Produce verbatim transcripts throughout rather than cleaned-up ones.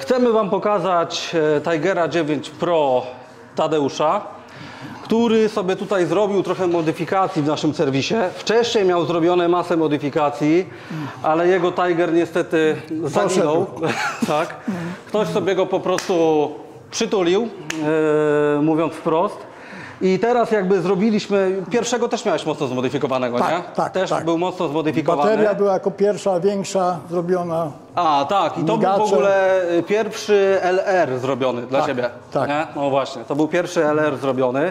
Chcemy Wam pokazać Tigera dziewięć Pro Tadeusza, który sobie tutaj zrobił trochę modyfikacji w naszym serwisie. Wcześniej miał zrobione masę modyfikacji, ale jego Tiger niestety zaginął. Tak. Ktoś sobie go po prostu przytulił, yy, mówiąc wprost. I teraz jakby zrobiliśmy, pierwszego też miałeś mocno zmodyfikowanego, tak, nie? Tak, Też tak. był mocno zmodyfikowany. Bateria była jako pierwsza, większa zrobiona. A, tak. I to migacze. był w ogóle pierwszy L R zrobiony dla tak, Ciebie. Tak. Nie? No właśnie, to był pierwszy L R zrobiony.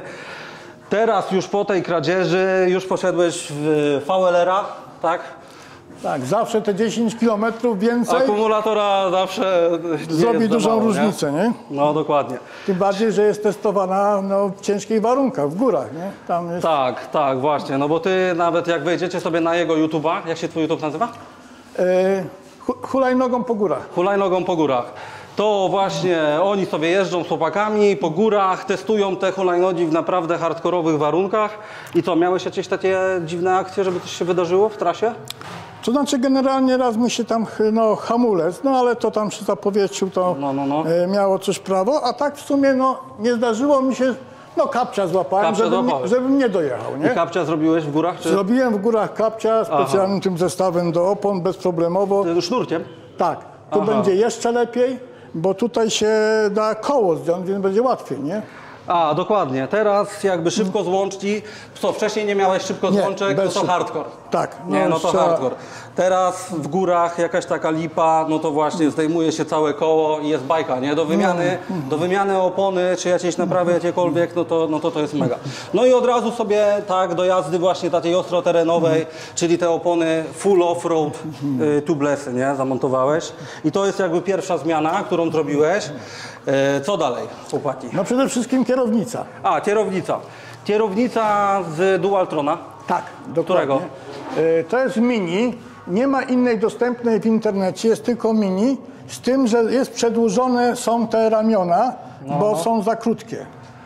Teraz już po tej kradzieży już poszedłeś w V L R-a, tak? Tak, zawsze te dziesięć kilometrów więcej Akumulatora zawsze zrobi dużą mało, różnicę, nie? nie? No dokładnie. Tym bardziej, że jest testowana no, w ciężkich warunkach, w górach, nie? Tam jest... Tak, tak, właśnie. No bo Ty nawet jak wejdziecie sobie na jego YouTube'a, jak się Twój YouTube nazywa? Yy, hu hulajnogą po górach. Hulajnogą po górach. To właśnie oni sobie jeżdżą z chłopakami po górach, testują te hulajnogi w naprawdę hardkorowych warunkach. I co, miałeś jakieś takie dziwne akcje, żeby coś się wydarzyło w trasie? To znaczy generalnie raz mi się tam no, hamulec, no ale to tam się zapowietrzył, to no, no, no. E, miało coś prawo, a tak w sumie no nie zdarzyło mi się, no kapcia złapałem, Kapcia żebym, nie, złapałeś. żebym nie dojechał, nie? I kapcia zrobiłeś w górach? Czy... Zrobiłem w górach kapcia specjalnym Aha. tym zestawem do opon, bezproblemowo. Sznurkiem? Tak, tu Aha. będzie jeszcze lepiej, bo tutaj się da koło zdjąć, więc będzie łatwiej, nie? A, dokładnie. Teraz jakby szybko złączki. Co, wcześniej nie miałeś szybko nie, złączek, no to hardcore. Tak. No nie, no to trzeba... hardcore. Teraz w górach jakaś taka lipa, no to właśnie zdejmuje się całe koło i jest bajka, nie? Do wymiany, no. do wymiany opony, czy jakieś naprawy jakiekolwiek, no to, no to to jest mega. No i od razu sobie tak do jazdy właśnie takiej ostroterenowej, czyli te opony full off-road y, tubelessy, nie? Zamontowałeś. I to jest jakby pierwsza zmiana, którą zrobiłeś. Y, co dalej, chłopaki? No przede wszystkim kierownica. A, kierownica. Kierownica z Dualtrona. Tak, dokładnie. Którego? Y, to jest mini. Nie ma innej dostępnej w internecie, jest tylko mini, z tym, że jest przedłużone są te ramiona, no. bo są za krótkie.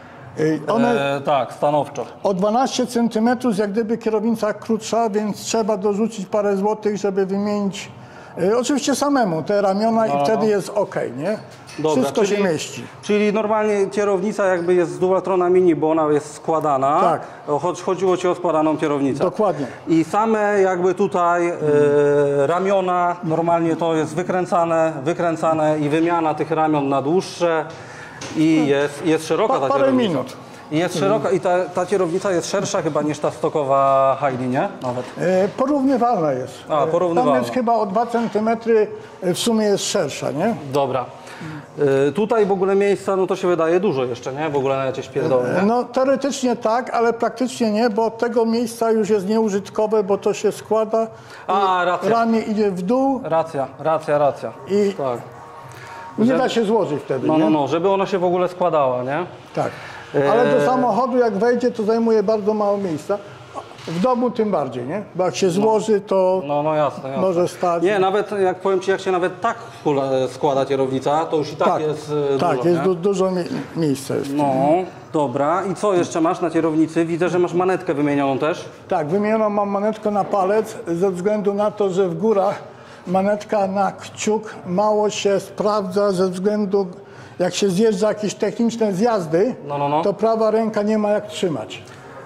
One e, tak, stanowczo. O dwanaście centymetrów jak gdyby kierownica krótsza, więc trzeba dorzucić parę złotych, żeby wymienić e, oczywiście samemu te ramiona no. i wtedy jest ok, nie? Dobra, wszystko czyli, się mieści. Czyli normalnie kierownica jakby jest z Dualtrona Mini, bo ona jest składana. Tak. Choć chodziło Ci o składaną kierownicę. Dokładnie. I same jakby tutaj e, ramiona, normalnie to jest wykręcane, wykręcane i wymiana tych ramion na dłuższe i jest, jest szeroka pa, ta parę kierownica. minut. I jest szeroka i ta, ta kierownica jest szersza chyba niż ta stokowa Heidi, nie? Nawet. E, porównywalna jest. A, porównywalna. Tam jest chyba o dwa centymetry w sumie jest szersza, nie? Dobra. Y, tutaj w ogóle miejsca, no to się wydaje dużo jeszcze, nie? W ogóle na jakieś pierdoły, nie? No teoretycznie tak, ale praktycznie nie, bo tego miejsca już jest nieużytkowe, bo to się składa. A, racja. Ramię idzie w dół. Racja, racja, racja. I tak. nie Żeby... da się złożyć wtedy, No, nie? no, no, żeby ona się w ogóle składała, nie? Tak. Ale do samochodu jak wejdzie, to zajmuje bardzo mało miejsca. W domu tym bardziej, nie? Bo jak się złoży, to no, no jasne, jasne. może stać. Nie, nawet jak powiem Ci, jak się nawet tak składa kierownica, to już i tak, tak jest dużo. Tak, jest du dużo mi miejsca. Jest. No, dobra. I co jeszcze masz na kierownicy? Widzę, że masz manetkę wymienioną też. Tak, wymienioną mam manetkę na palec, ze względu na to, że w górach manetka na kciuk mało się sprawdza, ze względu, jak się zjeżdża jakieś techniczne zjazdy, no, no, no. to prawa ręka nie ma jak trzymać.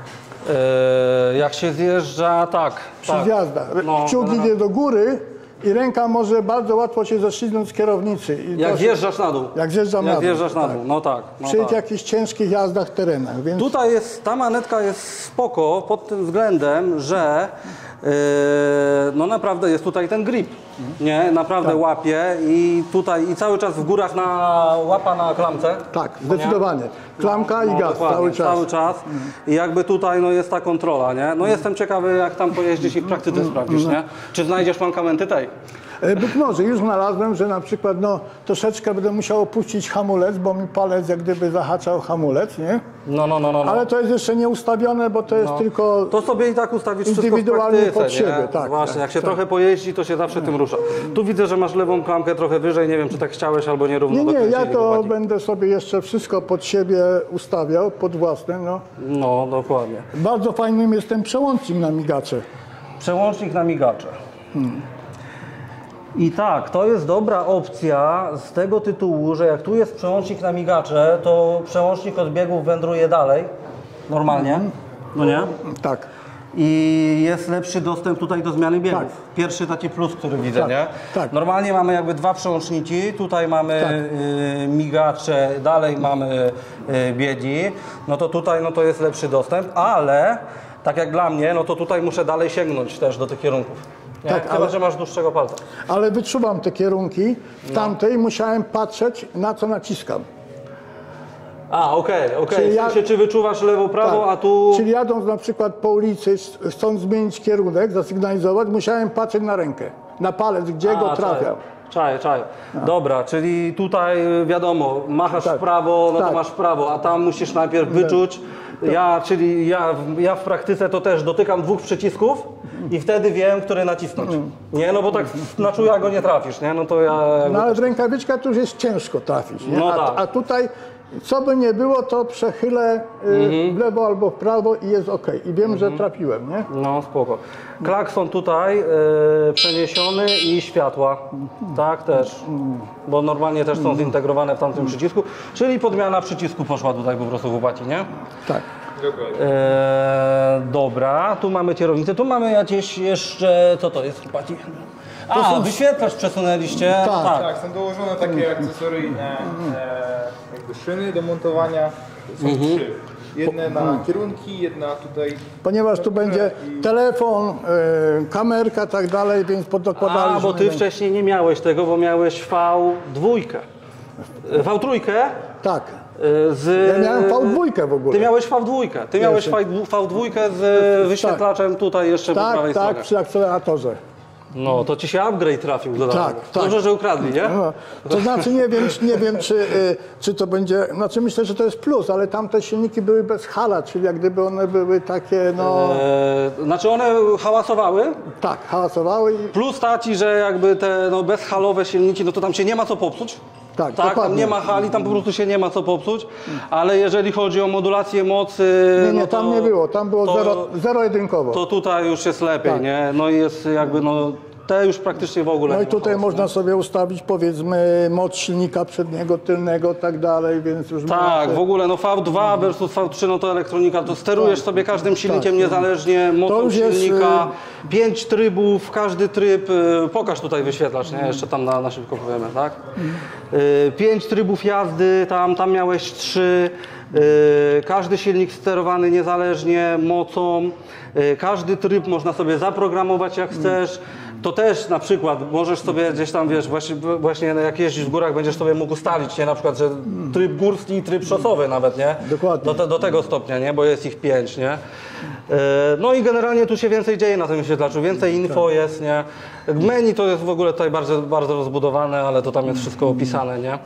Yy, jak się zjeżdża, tak. Przy tak. zjazdach. No, Kciuk no, no. idzie do góry i ręka może bardzo łatwo się ześliznąć z kierownicy. I jak to, zjeżdżasz na dół. Jak zjeżdżam jak na dół. zjeżdżasz na tak. dół, no tak. No Przy tak. jakichś ciężkich jazdach, terenach. Więc... Tutaj jest, ta manetka jest spoko pod tym względem, że yy, no naprawdę jest tutaj ten grip, nie? Naprawdę tak. łapie i tutaj i cały czas w górach na łapa na klamce. Tak, zdecydowanie. Klamka no, i gaz no, cały czas. Cały czas. I jakby tutaj no, jest ta kontrola, nie? No jestem ciekawy, jak tam pojeździsz i w praktyce sprawdzisz, nie? Czy znajdziesz mankamenty tej? Być może już znalazłem, że na przykład no, troszeczkę będę musiał opuścić hamulec, bo mi palec jak gdyby zahaczał hamulec, nie? No, no, no, no. Ale to jest jeszcze nie ustawione, bo to jest no. tylko to sobie i tak ustawić indywidualnie wszystko w praktyce, pod siebie. Tak, właśnie, tak, jak się tak. trochę pojeździ, to się zawsze tym rusza. Tu widzę, że masz lewą klamkę trochę wyżej, nie wiem, czy tak chciałeś albo nierówno. Nie, nie, ja to chłopaki. będę sobie jeszcze wszystko pod siebie ustawiał, pod własne. No, no dokładnie. Bardzo fajnym jest ten przełącznik na migacze. Przełącznik na migacze. Hmm. I tak, to jest dobra opcja z tego tytułu, że jak tu jest przełącznik na migacze, to przełącznik od biegów wędruje dalej, normalnie, no nie? Tak. I jest lepszy dostęp tutaj do zmiany biegów. Tak. Pierwszy taki plus, który widzę, Tak, nie? tak. Normalnie mamy jakby dwa przełączniki, tutaj mamy Tak. y, migacze, dalej mamy y, biegi, no to tutaj no to jest lepszy dostęp, ale tak jak dla mnie, no to tutaj muszę dalej sięgnąć też do tych kierunków. Nie? Tak, Chyba, ale- że masz dłuższego palca. Ale wyczuwam te kierunki. W tamtej musiałem patrzeć, na co naciskam. A, okej, okej. Czyli W ja- sensie, czy wyczuwasz lewo, prawo, Tak. a tu... Czyli jadąc na przykład po ulicy, chcąc zmienić kierunek, zasygnalizować, musiałem patrzeć na rękę, na palec, gdzie A, go trafiał. Czaję, czaję. Dobra, czyli tutaj y, wiadomo, machasz Tak. w prawo, no to Tak. masz w prawo, a tam musisz najpierw wyczuć. Ja, czyli ja, w- ja w praktyce to też dotykam dwóch przycisków i wtedy wiem, który nacisnąć. Nie, no bo tak na czuja go nie trafisz, nie? No to ja... No ale w rękawiczkach to już jest ciężko trafić. Nie? No a, tak. a tutaj, co by nie było, to przechylę y, Mhm. w lewo albo w prawo i jest ok. I wiem, że trafiłem, nie? No spoko. Klakson tutaj y, przeniesiony i światła, tak też, bo normalnie też są zintegrowane w tamtym przycisku, czyli podmiana przycisku poszła tutaj po prostu w łopaci, nie? Tak. E, dobra, tu mamy kierownicę, tu mamy jakieś jeszcze, co to jest chłopaki? A, są- wyświetlacz przesunęliście, Tak. tak. Tak, są dołożone takie akcesoryjne e, jakby szyny do montowania. Są trzy. Jedne na kierunki, jedna tutaj. Ponieważ tu będzie telefon, y, kamerka i tak dalej, więc poddokładaliśmy. A, bo ty wcześniej nie miałeś tego, bo miałeś V dwa. V trzy Tak. z... Ja miałem V dwa w ogóle. Ty miałeś V dwa, ty miałeś V dwa z wyświetlaczem tutaj jeszcze po Tak, prawej tak, stronie. przy akceleratorze. No, to ci się upgrade trafił do Tak, tak. Dobrze, że ukradli, nie? No, to znaczy nie wiem, nie wiem czy, y, czy to będzie, znaczy myślę, że to jest plus, ale tamte silniki były bez hala, czyli jak gdyby one były takie, no E, znaczy one hałasowały, tak, hałasowały i plus taci, że jakby te no, bezhalowe silniki, no to tam się nie ma co popsuć. Tak, tak, tam dokładnie. nie ma hali, tam po prostu się nie ma co popsuć, ale jeżeli chodzi o modulację mocy, nie, nie, no to, tam nie było, tam było to, zero, zero-jedynkowo. to tutaj już jest lepiej, Tak. nie? No i jest jakby, no te już praktycznie w ogóle No nie i ma tutaj hałasu, można sobie ustawić powiedzmy moc silnika przedniego, tylnego i tak dalej, więc już Tak, można w sobie- ogóle no V dwa versus V trzy, no to elektronika, to sterujesz sobie każdym silnikiem Tak. niezależnie, mocą To już jest, silnika, pięć trybów, każdy tryb, y, pokaż tutaj wyświetlacz, nie? Jeszcze tam na, na szybko powiemy, tak? Y, pięć trybów jazdy, tam, tam miałeś trzy, y, każdy silnik sterowany niezależnie, mocą, y, każdy tryb można sobie zaprogramować jak chcesz. To też na przykład możesz sobie gdzieś tam, wiesz, właśnie, właśnie jak jeździsz w górach, będziesz sobie mógł ustalić, nie? Na przykład, że tryb górski i tryb szosowy nawet, nie? Dokładnie. Do, te, do tego stopnia, nie? Bo jest ich pięć, nie? E, No i generalnie tu się więcej dzieje na tym wyświetlaczu, więcej info jest, nie? Menu to jest w ogóle tutaj bardzo, bardzo rozbudowane, ale to tam jest wszystko opisane, nie?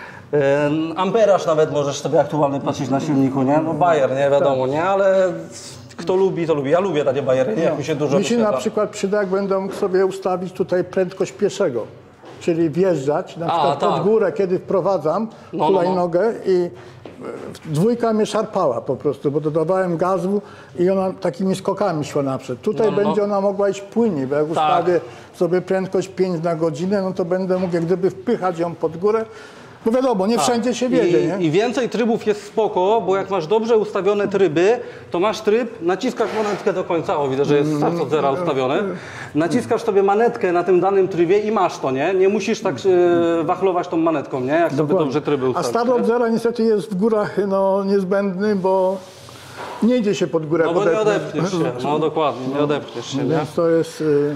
E, Amperaż nawet możesz sobie aktualnie patrzeć na silniku, nie? No Bayer, nie? Wiadomo, nie? Ale kto lubi, to lubi. Ja lubię takie Bayery, nie? Jak mi się dużo Mi się na wyświetla. przykład przyda, jak będę mógł sobie ustawić tutaj prędkość pieszego, czyli wjeżdżać, na przykład tak. pod górę, kiedy wprowadzam No, no, hulajnogę i e, dwójka mnie szarpała po prostu, bo dodawałem gazu i ona takimi skokami szła naprzód. Tutaj No, no. będzie ona mogła iść płynniej, bo jak ustawię sobie prędkość pięć na godzinę, no to będę mógł jak gdyby wpychać ją pod górę, bo wiadomo, nie wszędzie się wiedzie, I, nie? I więcej trybów jest spoko, bo jak masz dobrze ustawione tryby, to masz tryb, naciskasz manetkę do końca, o widzę, że jest start od zera ustawiony, naciskasz sobie manetkę na tym danym trybie i masz to, nie? Nie musisz tak e, wachlować tą manetką, nie? Jak sobie dobrze tryby A ustawisz. start od zera niestety jest w górach no, niezbędny, bo nie idzie się pod górę No bo nie podepnąć. odepchniesz się, no dokładnie, nie odepchniesz się, nie? Więc to jest... y,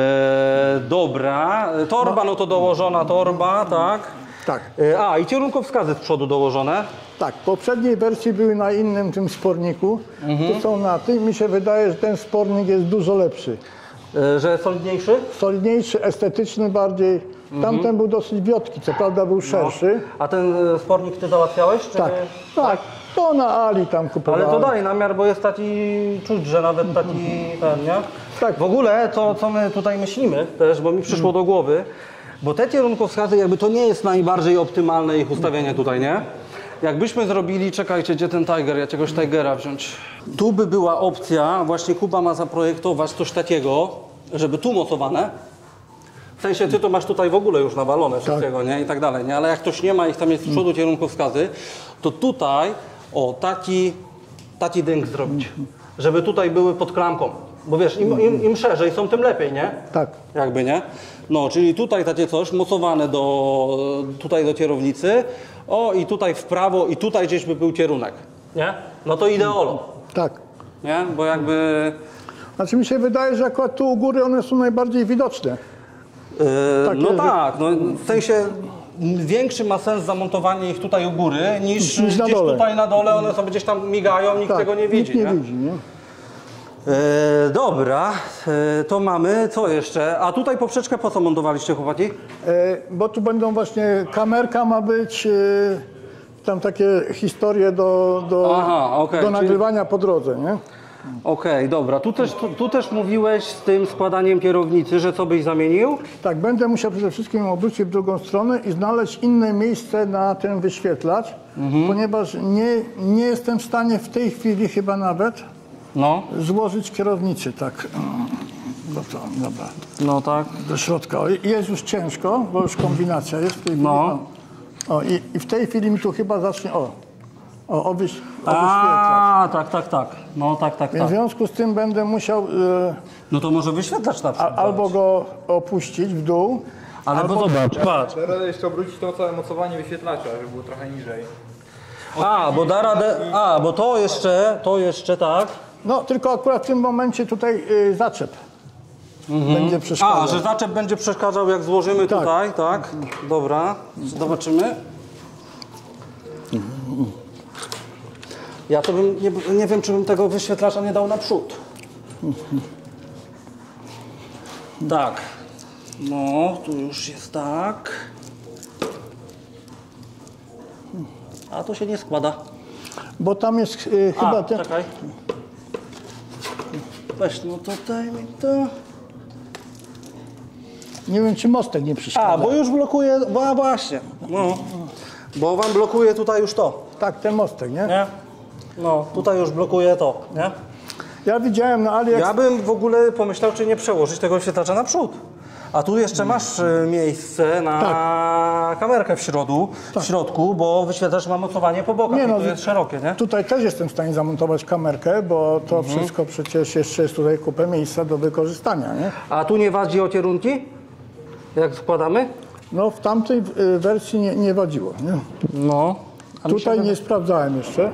E, dobra, torba, no to dołożona torba, tak? Tak, E, a, i kierunkowskazy z przodu dołożone. tak. W poprzedniej wersji były na innym tym sporniku. Mhm. Tu są na tym. Mi się wydaje, że ten spornik jest dużo lepszy. E, że solidniejszy? Solidniejszy, estetyczny bardziej. Mhm. Tamten był dosyć wiotki, co prawda był szerszy. A ten e, spornik ty załatwiałeś? Czy... Tak, tak. To na Ali tam kupowałem. Ale to daj namiar, bo jest taki, czuć, że nawet taki ten, nie? Tak. W ogóle to, co my tutaj myślimy też, bo mi przyszło do głowy, bo te kierunkowskazy jakby to nie jest najbardziej optymalne ich ustawienie tutaj, nie? Jakbyśmy zrobili, czekajcie, gdzie ten Tiger, ja czegoś Tigera wziąć. Tu by była opcja, właśnie Kuba ma zaprojektować coś takiego, żeby tu mocowane, W sensie ty to masz tutaj w ogóle już nawalone wszystkiego, nie? I tak dalej, nie? Ale jak ktoś nie ma, ich tam jest z przodu kierunkowskazy, to tutaj, o, taki, taki dęk zrobić. Żeby tutaj były pod klamką. Bo wiesz, im, im, im szerzej są, tym lepiej, nie? Tak. Jakby, nie? No, czyli tutaj takie coś mocowane do, tutaj do kierownicy. O, i tutaj w prawo, i tutaj gdzieś by był kierunek, nie? No to ideolo, Tak. nie? Bo jakby... Znaczy mi się wydaje, że akurat tu u góry one są najbardziej widoczne. Yy, Takie, no że- tak, no, w sensie większy ma sens zamontowanie ich tutaj u góry niż, Niż na gdzieś dole. tutaj na dole, one sobie gdzieś tam migają, nikt Tak, tego nie widzi. Nikt nie nie? widzi, nie? Yy, dobra, yy, to mamy, co jeszcze? A tutaj poprzeczkę po co montowaliście, chłopaki? E, bo tu będą właśnie, kamerka ma być, e, tam takie historie do, do, Aha, okej, do czyli- nagrywania po drodze, nie? Okej, dobra, tu też, tu, tu też mówiłeś z tym składaniem kierownicy, że co byś zamienił? Tak, będę musiał przede wszystkim obrócić w drugą stronę i znaleźć inne miejsce na ten wyświetlacz, ponieważ nie, nie jestem w stanie w tej chwili chyba nawet No, złożyć kierownicy, tak. No to, dobra, no tak. do środka. O, jest już ciężko, bo już kombinacja jest w tej chwili. No. O, o i, i w tej chwili mi tu chyba zacznie, o, o, o, wyś, o wyświetlacz. A, tak, tak, tak. No tak, tak, Więc w tak. związku z tym będę musiał e, No to może wyświetlacz na a, przykład. albo go opuścić w dół, Ale bo zobacz, patrz. Teraz jeszcze obrócić to całe mocowanie wyświetlacza, żeby było trochę niżej. A, bo da radę, a, bo to jeszcze, to jeszcze tak. no tylko akurat w tym momencie tutaj y, zaczep będzie przeszkadzał. A, że zaczep będzie przeszkadzał jak złożymy Tak. tutaj, tak? Dobra, zobaczymy. Ja to bym, nie, nie wiem, czy bym tego wyświetlacza nie dał naprzód. Tak. No, tu już jest tak. A to się nie składa. Bo tam jest y, A, chyba ten... czekaj. Weź, no to daj mi to. Nie wiem, czy mostek nie przeszkadza. A, bo już blokuje, bo a właśnie. No. Bo wam blokuje tutaj już to, Tak, ten mostek, nie? nie? No, tutaj już blokuje to, nie? Ja widziałem na AliExpress... Ja bym w ogóle pomyślał, czy nie przełożyć tego wyświetlacza na przód. A tu jeszcze masz e, miejsce na kamerkę w środku, w środku, bo wyświetlacz ma mocowanie po bokach Nie, i no, to jest szerokie, nie? Tutaj też jestem w stanie zamontować kamerkę, bo to Mhm. wszystko przecież jeszcze jest tutaj kupę miejsca do wykorzystania, nie? A tu nie wadzi o kierunki? Jak składamy? No w tamtej y, wersji nie, nie wadziło, nie? No. A mi się Tutaj wydaje- nie sprawdzałem jeszcze.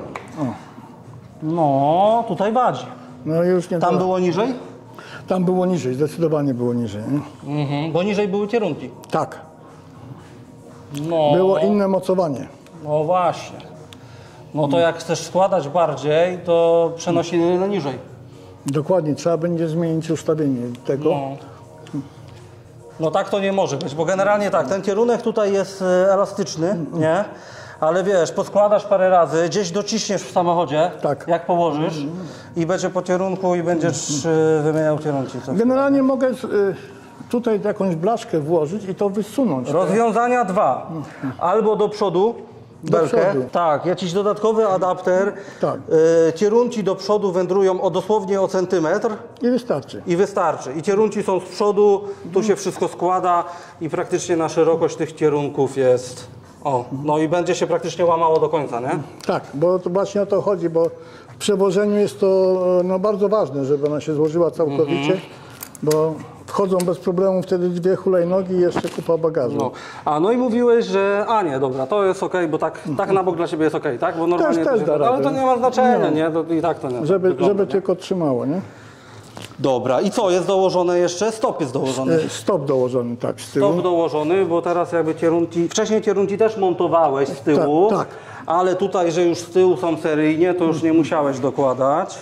No, tutaj wadzi. No już nie Tam da- było niżej? Tam było niżej, zdecydowanie było niżej, nie? Mhm, bo niżej były kierunki. Tak, No. było inne mocowanie. No właśnie. No to jak chcesz składać bardziej, to przenosi na niżej. Dokładnie, trzeba będzie zmienić ustawienie tego. No. No tak to nie może być, bo generalnie tak, ten kierunek tutaj jest e, elastyczny, nie? Ale wiesz, podskładasz parę razy, gdzieś dociśniesz w samochodzie, Tak. jak położysz i będzie po kierunku i będziesz e, wymieniał kierunki. Co? Generalnie mogę y, tutaj jakąś blaszkę włożyć i to wysunąć. Rozwiązania dwa. Albo do przodu belkę. przodu. Tak, jakiś dodatkowy adapter. Tak. E, kierunki do przodu wędrują o dosłownie o centymetr I wystarczy. i wystarczy. I kierunki są z przodu, tu się wszystko składa i praktycznie na szerokość tych kierunków jest. O, no i będzie się praktycznie łamało do końca, nie? Tak, bo to właśnie o to chodzi, bo w przewożeniu jest to no, bardzo ważne, żeby ona się złożyła całkowicie, Mhm. bo wchodzą bez problemu wtedy dwie hulajnogi i jeszcze kupa bagażu. No. A no i mówiłeś, że. A nie, dobra, to jest okej, bo tak, tak na bok dla ciebie jest okej, tak? Bo normalnie. też to da się, ale radę. to nie ma znaczenia, nie? To i tak to nie. Żeby, wygląda, żeby nie? tylko trzymało, nie? Dobra, i co, jest dołożone jeszcze? Stop jest dołożony. E, Stop dołożony, tak, z tyłu. Stop dołożony, bo teraz jakby kierunki. Wcześniej kierunki też montowałeś z tyłu, Tak, tak. ale tutaj, że już z tyłu są seryjnie, to już nie musiałeś dokładać.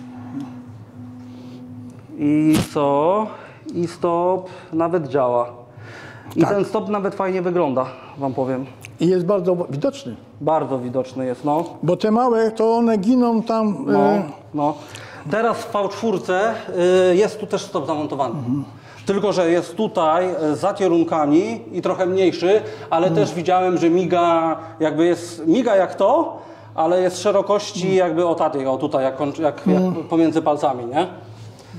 I co? I stop nawet działa. I Tak. ten stop nawet fajnie wygląda, wam powiem. I jest bardzo widoczny, Bardzo widoczny jest, no. bo te małe to one giną tam. No, E, no. Teraz w V cztery y, jest tu też stop zamontowany. Tylko że jest tutaj y, za kierunkami i trochę mniejszy, ale też widziałem, że miga jakby jest, miga jak to, ale jest szerokości jakby o takiej, o tutaj, jak, kończy- jak, jak pomiędzy palcami, nie?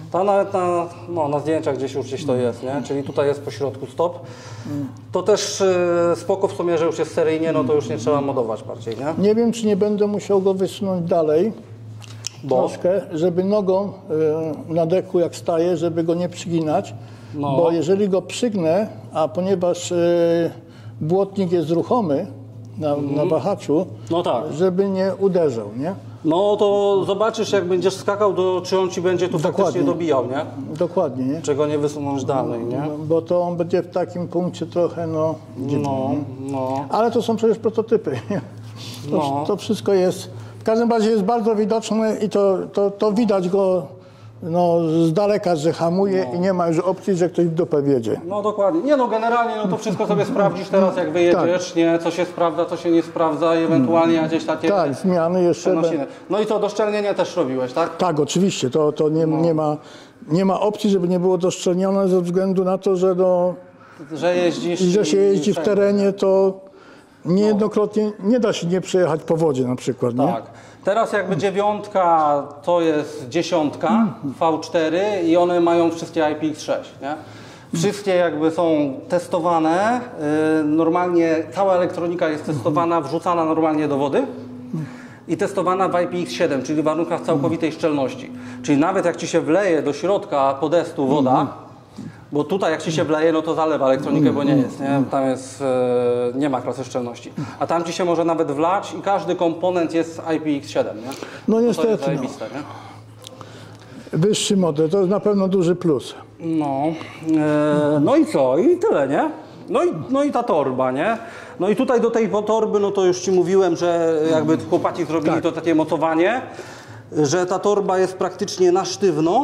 Ta nawet na, no, na zdjęciach gdzieś już gdzieś to jest, nie? Czyli tutaj jest po środku stop. To też y, spoko w sumie, że już jest seryjnie, no to już nie trzeba modować bardziej, nie? Nie wiem, czy nie będę musiał go wysunąć dalej Bo? troszkę, żeby nogą y, na deku jak staję, żeby go nie przyginać, No. bo jeżeli go przygnę, a ponieważ y, błotnik jest ruchomy na, na wahaczu, No tak. żeby nie uderzał, nie? No to zobaczysz, jak będziesz skakał, to czy on ci będzie tu Dokładnie. faktycznie dobijał, nie? Dokładnie, nie? Czego nie wysunąć dalej, nie? No, bo to on będzie w takim punkcie trochę, no... dziwnym, No, nie? no. Ale to są przecież prototypy. Nie? To, No. to wszystko jest, w każdym razie jest bardzo widoczne i to, to, to widać go no, z daleka, że hamuje i nie ma już opcji, że ktoś w dupę wiedzie. No dokładnie. Nie no, generalnie no to wszystko sobie sprawdzisz teraz, jak wyjedziesz, nie? Co się sprawdza, co się nie sprawdza i ewentualnie gdzieś takie Tak, zmiany jeszcze... przenosiny. No i to doszczelnienie też robiłeś, tak? Tak, oczywiście, to, to nie, nie, ma, nie ma opcji, żeby nie było doszczelnione ze względu na to, że, do, Że jeździsz że się i- jeździ w wszędzie. terenie, to niejednokrotnie nie da się nie przejechać po wodzie na przykład, nie? Tak. Teraz jakby dziewiątka to jest dziesiątka V cztery i one mają wszystkie I P X sześć, nie? Wszystkie jakby są testowane, yy, normalnie cała elektronika jest testowana, wrzucana normalnie do wody i testowana w I P X siedem, czyli w warunkach całkowitej szczelności. Czyli nawet jak ci się wleje do środka podestu woda, bo tutaj jak ci się wleje, no to zalewa elektronikę, bo nie jest, nie? Tam jest, e, nie ma klasy szczelności. A tam ci się może nawet wlać i każdy komponent jest I P X siedem, nie? No To niestety, jest no. zajebiste, nie? Wyższy model, to jest na pewno duży plus. No, e, no i co? I tyle, nie? No i, no i ta torba, nie? No i tutaj do tej torby, no to już ci mówiłem, że jakby chłopaki zrobili Tak. to takie mocowanie, że ta torba jest praktycznie na sztywno.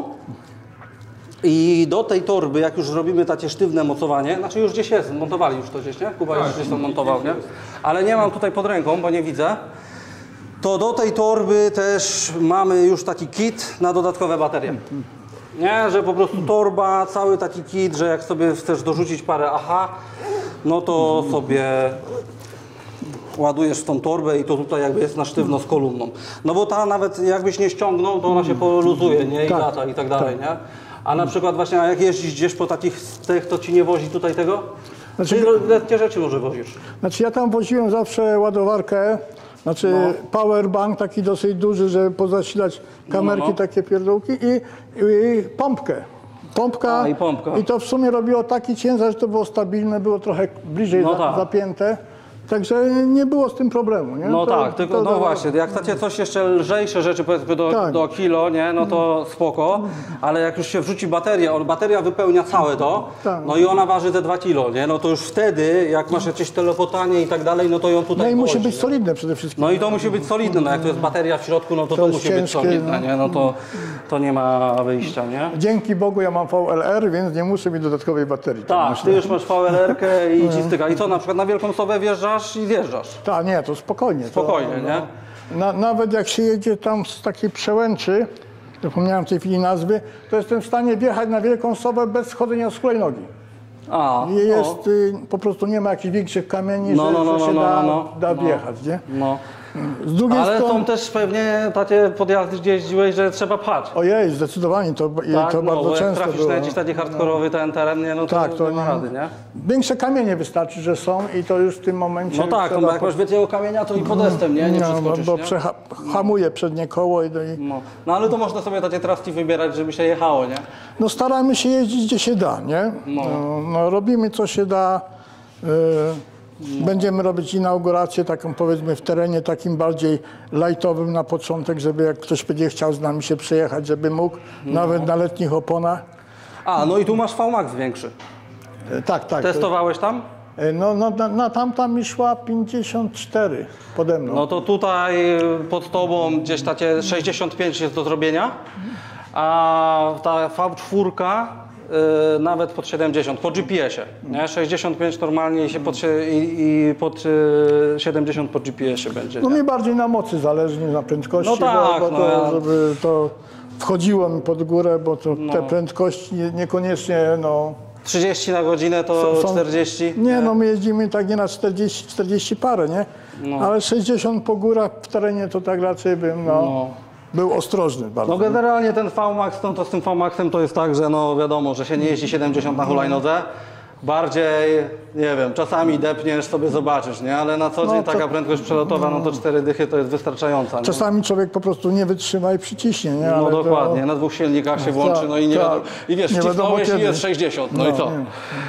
I do tej torby, jak już zrobimy takie sztywne mocowanie, znaczy już gdzieś jest, montowali już to gdzieś, nie? Kuba już gdzieś to montował, nie? Ale nie mam tutaj pod ręką, bo nie widzę. To do tej torby też mamy już taki kit na dodatkowe baterie. Nie, że po prostu torba, cały taki kit, że jak sobie chcesz dorzucić parę aha, no to sobie ładujesz w tą torbę i to tutaj jakby jest na sztywno z kolumną. No bo ta nawet jakbyś nie ściągnął, to ona się poluzuje, nie? I Tak, lata i tak dalej, nie? A na przykład właśnie, a jak jeździsz gdzieś po takich tych, to ci nie wozi tutaj tego? Znaczy- Czy letnie rzeczy może wozisz? Znaczy ja tam woziłem zawsze ładowarkę, znaczy No. powerbank taki dosyć duży, żeby pozasilać kamerki, No, no. takie pierdółki i, i pompkę. Pompka A, i pompka. i to w sumie robiło taki ciężar, że to było stabilne, było trochę bliżej No za, tak. zapięte. Także nie było z tym problemu, nie? No To- tak, tylko, to- no to- właśnie, jak takie coś jeszcze lżejsze rzeczy, powiedzmy do, Tak. do kilo, nie, no to spoko, ale jak już się wrzuci bateria, on- bateria wypełnia całe to, Tak. no i ona waży te dwa kilo, nie, no to już wtedy, jak masz jakieś telepotanie i tak dalej, no to ją tutaj No i musi wozi, być nie? solidne przede wszystkim. No i to musi być solidne, no jak to jest bateria w środku, no to to, To jest musi być ciężkie, solidne, no. nie, no to, to nie ma wyjścia, nie? Dzięki Bogu ja mam V L R, więc nie muszę mieć dodatkowej baterii. Tak, ty już masz V L R-kę i ci styka. I co, na przykład na Wielką Sowę wjeżdżasz i zjeżdżasz? Tak, nie, to spokojnie. Spokojnie, to, nie? Na, nawet jak się jedzie tam z takiej przełęczy, zapomniałem w tej chwili nazwy, to jestem w stanie wjechać na Wielką Sowę bez schodzenia z hulajnogi. A, I jest, y, po prostu nie ma jakichś większych kamieni, No, że, no, no, że się no, da, no, da no. wjechać, nie? no. Z drugiej Ale strony... są też pewnie takie podjazdy, gdzie jeździłeś, że trzeba pchać. Ojej, zdecydowanie, to, i Tak, to no, bardzo bo jak często trafisz było. na jakiś taki hardkorowy ten teren, nie, no to, Tak, to nie ma rady, nie? Większe kamienie wystarczy, że są i to już w tym momencie... No tak, no, trzeba jak masz więcej kamienia, to i podestem, nie? Nie no, bo, przeskoczysz, bo nie? przeha- hamuje przednie koło i, i... No. no ale to można sobie takie traski wybierać, żeby się jechało, nie? No staramy się jeździć gdzie się da, nie? No. No, no robimy co się da. Y, Będziemy robić inaugurację taką powiedzmy w terenie takim bardziej lajtowym na początek, żeby jak ktoś będzie chciał z nami się przejechać, żeby mógł, No. nawet na letnich oponach. A, no i tu masz V max większy. Y, Tak, tak. Testowałeś tam? Y, No, no na, na tamta mi szła pięćdziesiąt cztery pode mną. No to tutaj pod tobą gdzieś takie sześćdziesiąt pięć jest do zrobienia, a ta V cztery y, nawet pod siedemdziesiąt, po G P S-ie, nie? sześćdziesiąt pięć normalnie i, się pod, sie- i, i pod y, siedemdziesiąt po G P S-ie będzie. No nie? mi bardziej na mocy zależy niż na prędkości, No tak, bo, bo no to, ja- żeby to wchodziło mi pod górę, bo to, No. te prędkości nie, niekoniecznie no, trzydzieści na godzinę to są- czterdzieści? Nie, no my jeździmy tak nie na czterdzieści, czterdzieści parę, nie? No. Ale sześćdziesiąt po górach w terenie to tak raczej bym, no, No. był ostrożny bardzo. No generalnie ten V-Max, no to z tym V-Maxem to jest tak, że no wiadomo, że się nie jeździ siedemdziesiąt na hulajnodze. Bardziej, nie wiem, czasami depniesz, sobie zobaczysz, nie? Ale na co dzień No to- taka prędkość przelotowa, no to cztery dychy to jest wystarczająca. Nie? Czasami człowiek po prostu nie wytrzyma i przyciśnie, nie? No Ale to- dokładnie, na dwóch silnikach się włączy, tak, no i nie tak. wiadomo, i wiesz, Nie wiadomo wcisnąłeś i kiedy. jest sześćdziesiąt, no, No, i co? nie. Yy,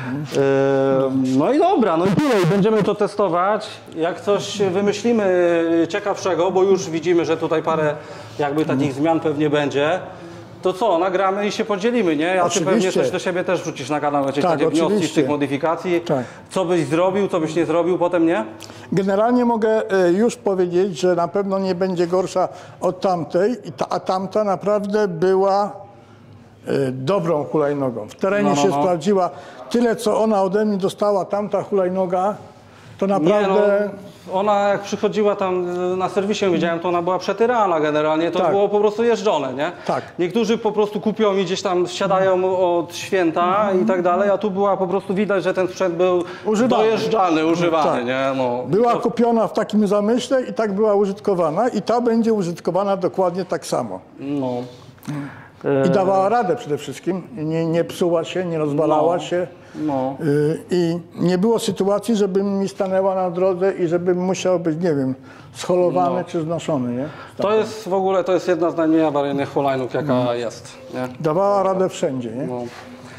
no i dobra, no i tyle, i będziemy to testować. Jak coś wymyślimy ciekawszego, bo już widzimy, że tutaj parę jakby takich zmian pewnie będzie, to co, nagramy i się podzielimy, nie? A ty pewnie Oczywiście. coś do siebie też wrzucisz na kanał, jakieś Tak, takie wnioski z oczywiście. tych modyfikacji. Tak. Co byś zrobił, co byś nie zrobił, potem nie? Generalnie mogę e, już powiedzieć, że na pewno nie będzie gorsza od tamtej, i ta, a tamta naprawdę była e, dobrą hulajnogą. W terenie No, no, się no. sprawdziła. Tyle, co ona ode mnie dostała, tamta hulajnoga, to Nie, naprawdę... no, ona jak przychodziła tam y, na serwisie, widziałem, to ona była przetyrana generalnie, to Tak. było po prostu jeżdżone, nie? Tak. Niektórzy po prostu kupią i gdzieś tam wsiadają od święta i tak dalej, a tu była po prostu widać, że ten sprzęt był Używany. dojeżdżany, używany, Tak. nie? No. Była kupiona w takim zamyśle i tak była użytkowana i ta będzie użytkowana dokładnie tak samo. No. I dawała radę przede wszystkim. Nie, nie psuła się, nie rozwalała No. się. No. Y, I nie było sytuacji, żeby mi stanęła na drodze i żebym musiał być, nie wiem, scholowany czy znoszony, nie? To jest w ogóle, to jest jedna z najmniej awaryjnych hulajnóg, jaka jest, nie? Dawała radę wszędzie, nie? No.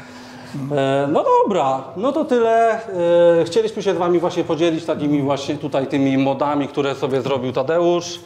E, no dobra, no to tyle. E, chcieliśmy się z Wami właśnie podzielić takimi właśnie tutaj tymi modami, które sobie zrobił Tadeusz.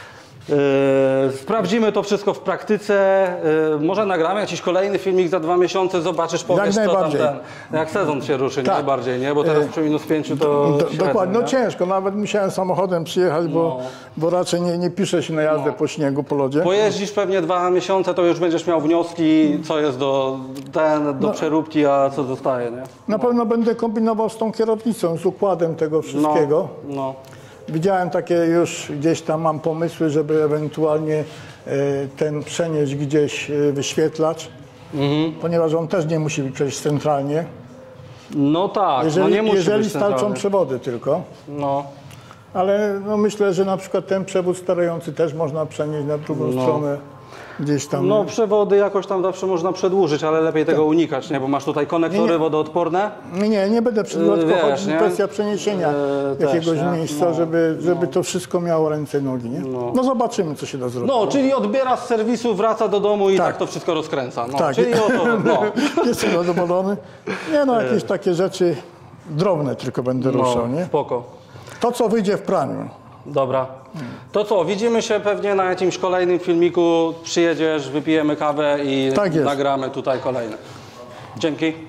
E, sprawdzimy to wszystko w praktyce. E, może nagramy jakiś kolejny filmik za dwa miesiące, zobaczysz, powiesz co tam najbardziej. ten, jak sezon się ruszy, Tak. najbardziej, nie? Bo teraz przy minus pięciu to Do, średnio, dokładnie, no nie? ciężko, nawet musiałem samochodem przyjechać, bo, No. bo raczej nie, nie pisze się na jazdę po śniegu, po lodzie. Pojeździsz pewnie dwa miesiące, to już będziesz miał wnioski, co jest do, ten, do No. przeróbki, a co zostaje, nie? Na pewno będę kombinował z tą kierownicą, z układem tego No, wszystkiego. no. Widziałem takie już, gdzieś tam mam pomysły, żeby ewentualnie e, ten przenieść gdzieś e, wyświetlacz, Mhm. ponieważ on też nie musi być przecież centralnie. No tak, Jeżeli, no nie musi jeżeli być starczą centralny. przewody tylko. No. Ale no myślę, że na przykład ten przewód starający też można przenieść na drugą No. stronę. Gdzieś tam. No przewody jakoś tam zawsze można przedłużyć, ale lepiej tego unikać, nie? Bo masz tutaj konektory Nie, nie. wodoodporne. Nie, nie będę przedłużać, tylko Wiesz, chodzi nie? kwestia przeniesienia Yy, też, jakiegoś nie? miejsca, No, żeby, żeby to wszystko miało ręce i nogi. Nie? No. zobaczymy, co się da zrobić. No, czyli odbiera z serwisu, wraca do domu i tak, Tak. to wszystko rozkręca. No, Tak. czyli oto, no. Jestem zadowolony. Nie no, jakieś takie rzeczy drobne tylko będę ruszał, no, nie? spoko. To, co wyjdzie w praniu. Dobra. To co, widzimy się pewnie na jakimś kolejnym filmiku. Przyjedziesz, wypijemy kawę i Tak jest. nagramy tutaj kolejne. Dzięki.